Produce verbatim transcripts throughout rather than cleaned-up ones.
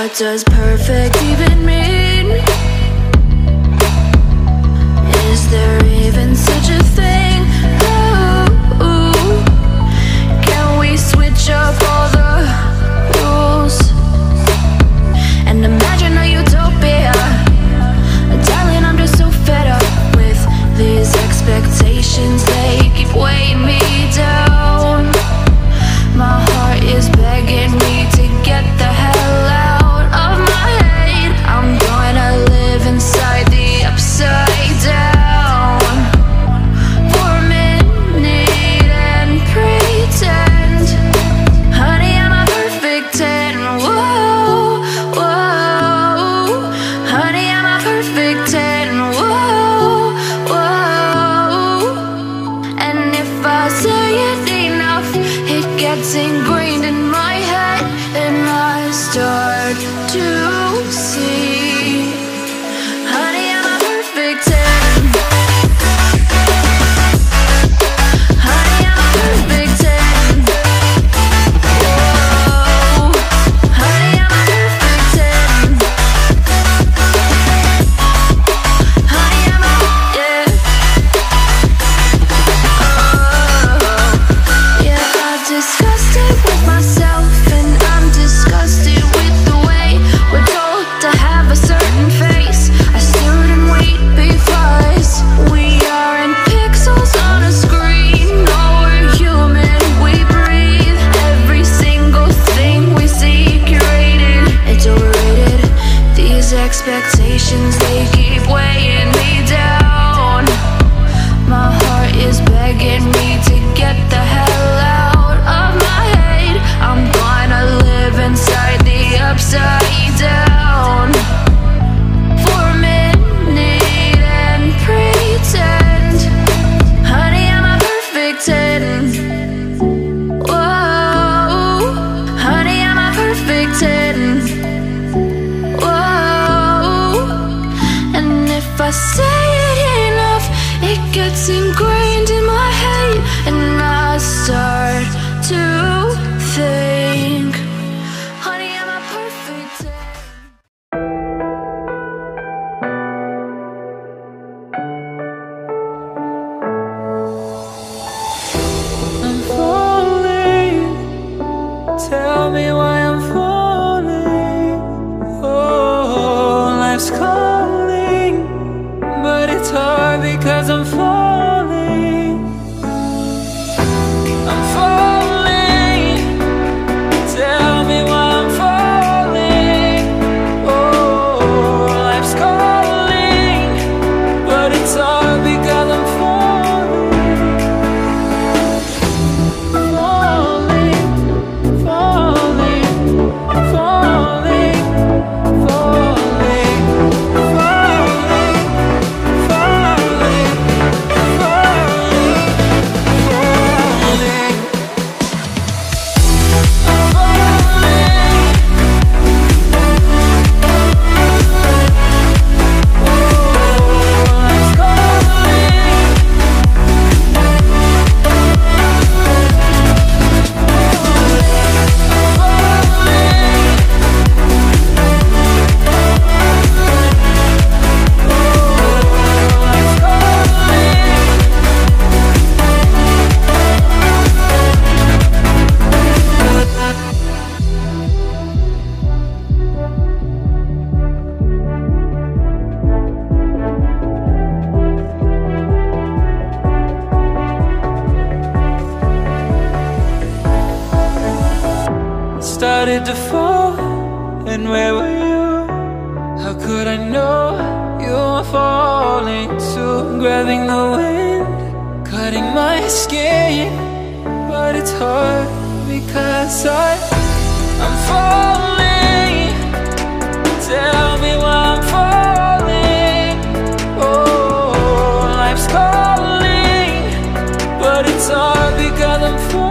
What does perfect even mean? Is there even such a thing? Ooh, can we switch up all the rules and imagine a utopia? Darling, I'm just so fed up with these expectations. They keep weighing me down. My heart is begging me to get the hell out of my head. I'm gonna live inside the upside down for a minute and pretend, honey, I'm a perfect ten. Whoa, whoa, honey, I'm a perfect ten. Whoa, whoa, and if I say it enough, it gets ingrained in my head, and I start to see, honey, I'm a perfect ten. Honey, I'm a perfect ten. Whoa, honey, I'm a perfect ten. Honey, I'm a, yeah. Oh, yeah, I've discussed it with myself, and I'm disgusted with the way we're told to have a certain face, a certain weight, because we aren't pixels on a screen. No, we're human, we breathe. Every single thing we see curated, it's overrated. These expectations, they keep weighing me down. My heart is begging me to get the hell out of my head. I'm gonna live inside the upside down for a minute and pretend, honey, I'm a perfect ten. Whoa, honey, I'm a perfect ten. Whoa, and if I say it enough, it gets ingrained in my head, and I start to think, honey, I'm a perfect ten. I'm falling. Tell me why I'm falling. Oh, life's calling, but it's hard because I'm falling. I'm falling. Tell me why I'm falling. Oh, life's calling, but it's hard because I'm falling. Falling, falling, falling, falling, falling, falling, falling, started to fall, and where were you? How could I know you were falling too? Grabbing the wind, cutting my skin, but it's hard because I, I'm falling. Tell me why I'm falling. Oh, life's calling, but it's hard because I'm falling.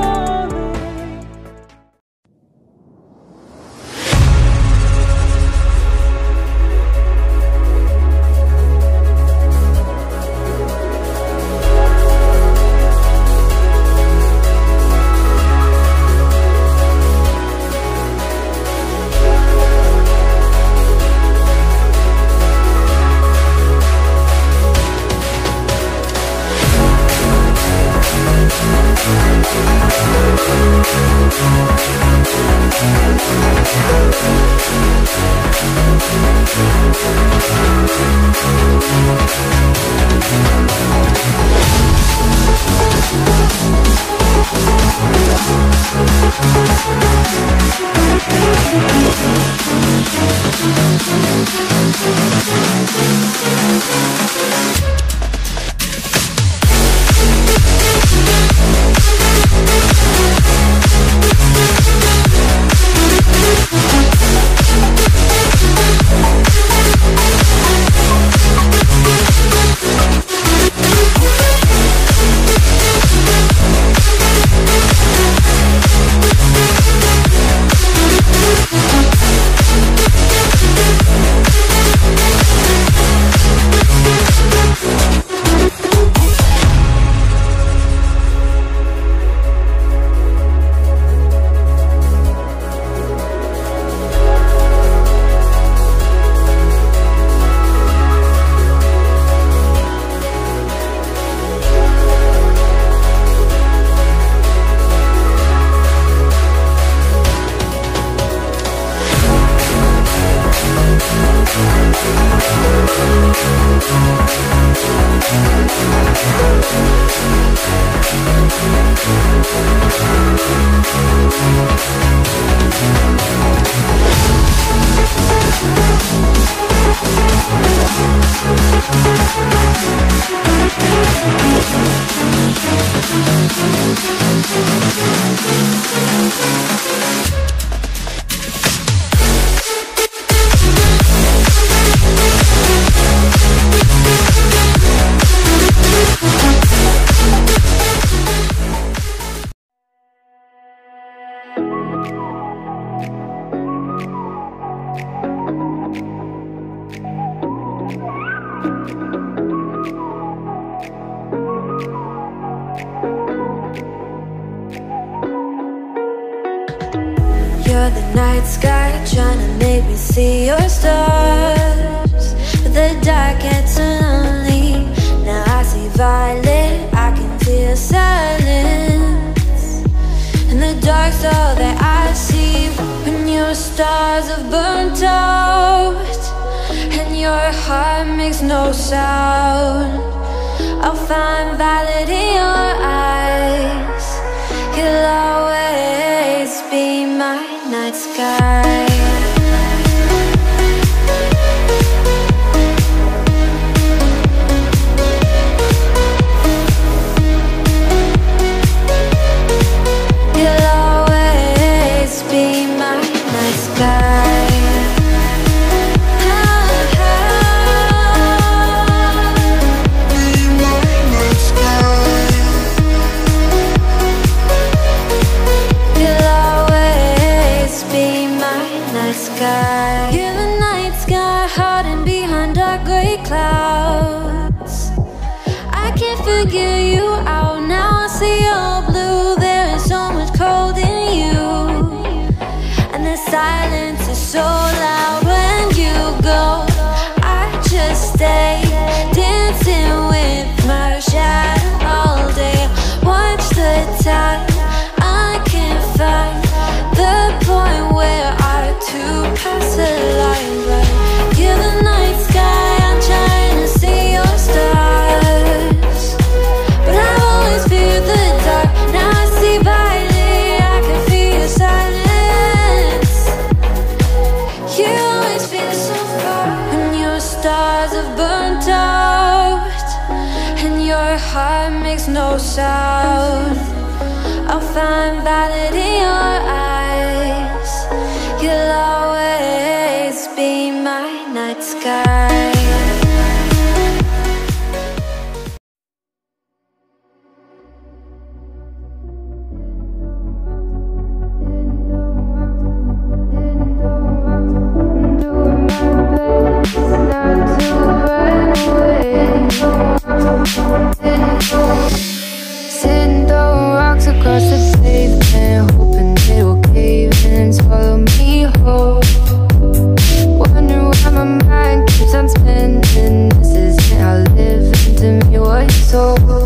You're the night sky, trying to make me see your stars. But the dark gets so lonely. Now I see violet, I can feel silence. And the dark's all that I see. When your stars have burnt out and your heart makes no sound, I'll find violet in your eyes. You'll always be my night sky. You'll always be my night sky. You're the night sky, hiding behind dark gray clouds. I can't figure you out now. I see your blue. There is so much cold in you, and the silence is so loud when you go. I just stay dancing with my shadow all day. Watch the time. I can't find the point where our two pass the line, but you're the night sky. I'm trying to see your stars, but I always fear the dark. Now I see violet, I can feel your silence. You always feel so far when your stars have burnt out and your heart makes no sound. I'll find violet in your eyes. You'll always be my night sky. Sitting throwing rocks across the pavement, hoping it will cave in and swallow me whole. Wondering why my mind keeps on spinning. This isn't how living to me was told.